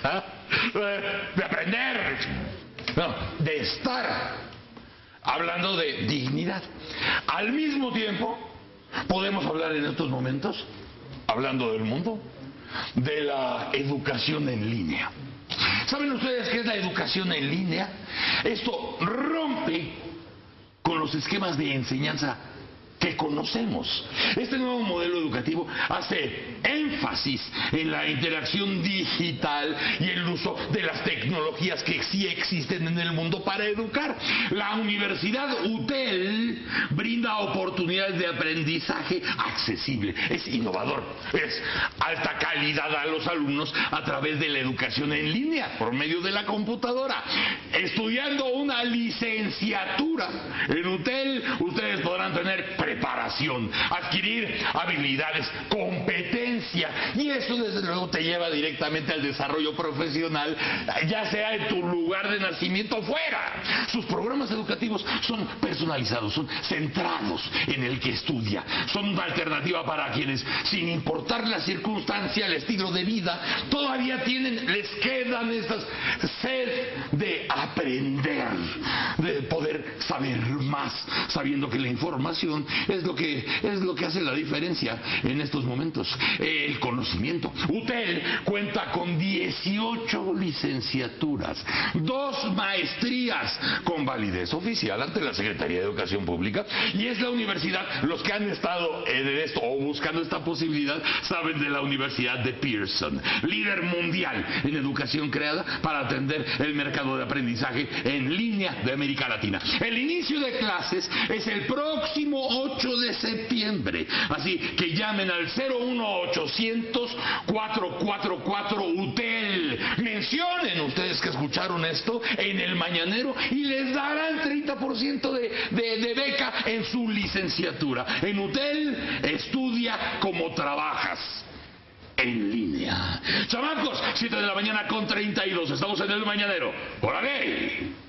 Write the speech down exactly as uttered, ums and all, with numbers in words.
de aprender, no, de estar, hablando de dignidad. Al mismo tiempo, podemos hablar en estos momentos, hablando del mundo, de la educación en línea. ¿Saben ustedes qué es la educación en línea? Esto rompe con los esquemas de enseñanza que conocemos. Este nuevo modelo educativo hace énfasis en la interacción digital y el uso de las tecnologías que sí existen en el mundo para educar. La Universidad U T E L brinda oportunidades de aprendizaje accesible, es innovador, es alta calidad a los alumnos a través de la educación en línea, por medio de la computadora. Estudiando una licenciatura en U T E L, ustedes podrán tener preparación, adquirir habilidades, competencia, y eso desde luego te lleva directamente al desarrollo profesional, ya sea en tu lugar de nacimiento o fuera. Sus programas educativos son personalizados, son centrados en el que estudia, son una alternativa para quienes, sin importar la circunstancia, el estilo de vida, todavía tienen, les quedan estas sed de aprender, de poder saber más, sabiendo que la información es lo que es lo que hace la diferencia en estos momentos. El conocimiento. U T E L cuenta con dieciocho licenciaturas, dos maestrías con validez oficial ante la Secretaría de Educación Pública, y es la universidad, los que han estado en esto o buscando esta posibilidad saben de la Universidad de Pearson, líder mundial en educación creada para atender el mercado de aprendizaje en línea de América Latina. El inicio de clases es el próximo ocho de septiembre, así que llamen al cero uno ochocientos, cuatro cuatro cuatro U T E L, mencionen ustedes que escucharon esto en el mañanero y les darán treinta por ciento de, de, de beca en su licenciatura. En U T E L estudia como trabajas, en línea. Chamacos, siete de la mañana con treinta y dos, estamos en el mañanero. ¡Órale!